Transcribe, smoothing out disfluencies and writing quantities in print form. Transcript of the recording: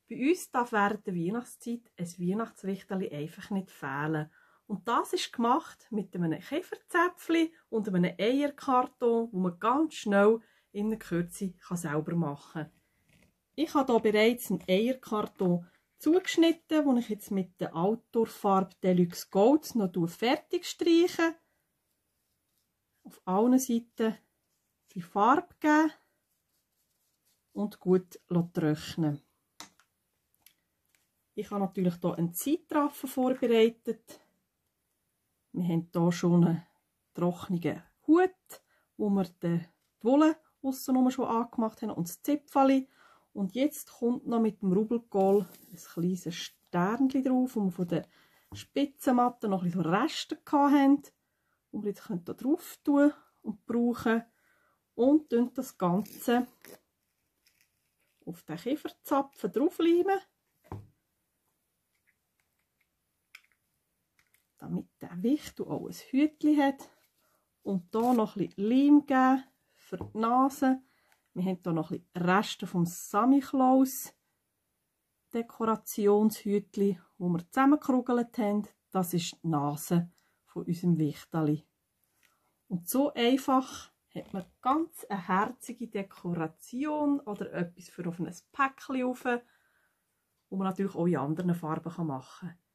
Bei uns darf während der Weihnachtszeit ein Weihnachtswichterli einfach nicht fehlen. Und das ist gemacht mit einem Käferzäpfchen und einem Eierkarton, wo man ganz schnell in der Kürze selber machen kann. Ich habe hier bereits einen Eierkarton zugeschnitten, den ich jetzt mit der Outdoor-Farbe Deluxe Gold noch fertig streiche. Auf allen Seiten die Farbe geben und gut trocknen. Ich habe natürlich hier einen Zeitraffer vorbereitet. Wir haben hier schon einen trockenen Hut, wo wir die Wolle aussenrum schon angemacht haben und das Zipfeli. Und jetzt kommt noch mit dem Rubelkohl ein kleines Sternchen drauf, wo wir von der Spitzenmatte noch ein bisschen Reste hatten, die wir jetzt hier drauf tun und brauchen. Und das Ganze auf den Kieferzapfen draufleimen, damit der Wichtel auch ein Hütchen hat. Und hier noch ein bisschen Leim geben für die Nase. Wir haben hier noch ein bisschen Reste vom Samichlaus Dekorationshütchen, wo wir zusammengekugelt haben. Das ist die Nase von unserem Wichterli. Und so einfach hat man ganz eine herzige Dekoration oder etwas für auf ein Päckchen rauf, wo man natürlich auch in anderen Farben machen kann.